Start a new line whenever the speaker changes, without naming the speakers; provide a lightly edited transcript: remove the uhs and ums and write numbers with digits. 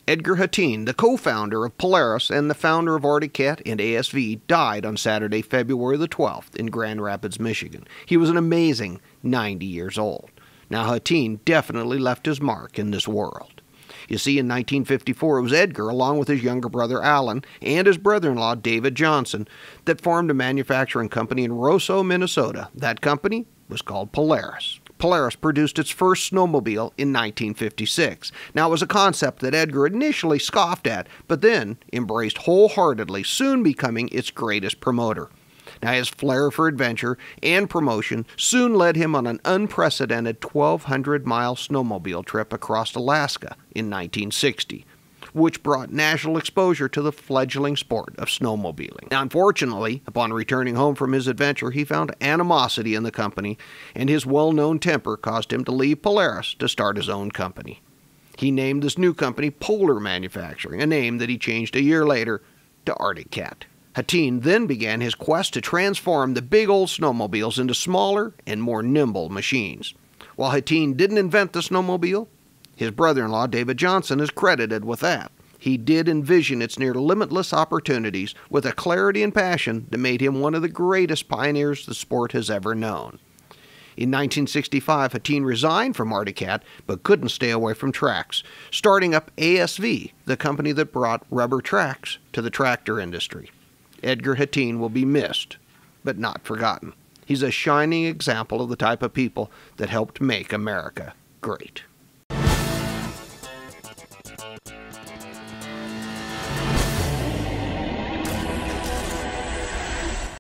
Edgar Hattin, the co-founder of Polaris and the founder of Arctic Cat and ASV, died on Saturday, February the 12th in Grand Rapids, Michigan. He was an amazing 90 years old. Now, Hattin definitely left his mark in this world. You see, in 1954, it was Edgar, along with his younger brother Alan and his brother-in-law David Johnson, that formed a manufacturing company in Roseau, Minnesota. That company was called Polaris. Polaris produced its first snowmobile in 1956. Now, it was a concept that Edgar initially scoffed at, but then embraced wholeheartedly, soon becoming its greatest promoter. Now, his flair for adventure and promotion soon led him on an unprecedented 1,200-mile snowmobile trip across Alaska in 1960, which brought national exposure to the fledgling sport of snowmobiling. Now, unfortunately, upon returning home from his adventure, he found animosity in the company, and his well-known temper caused him to leave Polaris to start his own company. He named this new company Polar Manufacturing, a name that he changed a year later to Arctic Cat. Hattin then began his quest to transform the big old snowmobiles into smaller and more nimble machines. While Hattin didn't invent the snowmobile, his brother-in-law David Johnson is credited with that. He did envision its near limitless opportunities with a clarity and passion that made him one of the greatest pioneers the sport has ever known. In 1965, Hattin resigned from Arctic Cat, but couldn't stay away from tracks, starting up ASV, the company that brought rubber tracks to the tractor industry. Edgar Hattin will be missed, but not forgotten. He's a shining example of the type of people that helped make America great.